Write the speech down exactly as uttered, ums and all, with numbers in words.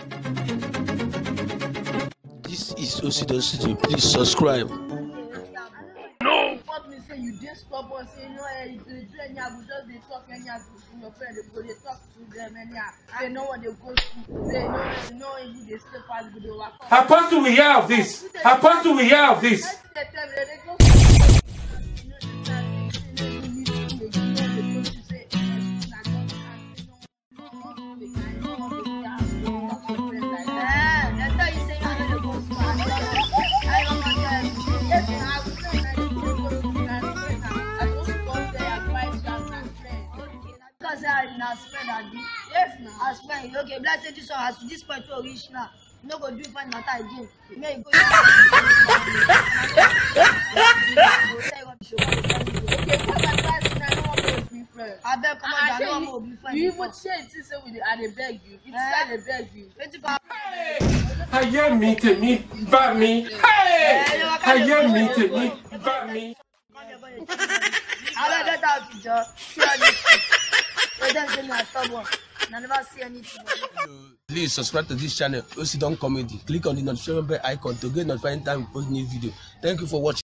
This is Osidon Studio. Please subscribe. No. What me say you just stop us say no eh you do any abu just dey talk any abu to your friend they go dey talk to them anyhow. They know what they go through. They know know if they stay fast go dey work. Apostle will hear of this. Apostle will hear of this. Yes, now. I spend okay. Let's say this one has to this point to reach now. No go do find matter again. May go. Okay, what advice na no go be friend. I beg come on, I no go be friend. You even say it say we dey I dey beg you. It's I dey beg you. Ayé mi tèmi bá mi. Ayé mi tèmi bá mi. I beg get out to job. See all this shit. Let them say me I stubborn. I never see anything. Please subscribe to this channel, Osidon Comedy. Click on the notification bell icon to get notified anytime we post new video. Thank you for watching.